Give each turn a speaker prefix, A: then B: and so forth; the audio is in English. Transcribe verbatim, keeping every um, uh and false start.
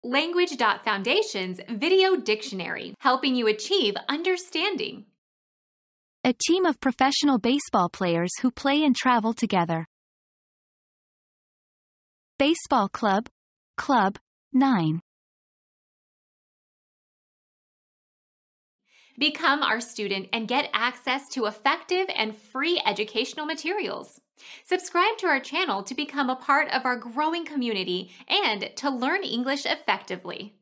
A: Language Foundation's Video Dictionary, helping you achieve understanding.
B: A team of professional baseball players who play and travel together. Baseball club, club, nine.
A: Become our student and get access to effective and free educational materials. Subscribe to our channel to become a part of our growing community and to learn English effectively.